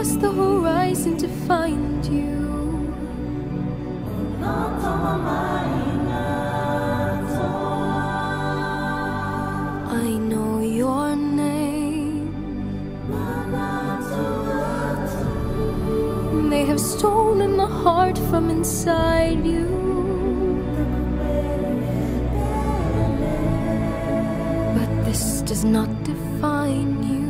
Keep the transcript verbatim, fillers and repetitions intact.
across the horizon to find you. I know your name. They have stolen the heart from inside you. But this does not define you.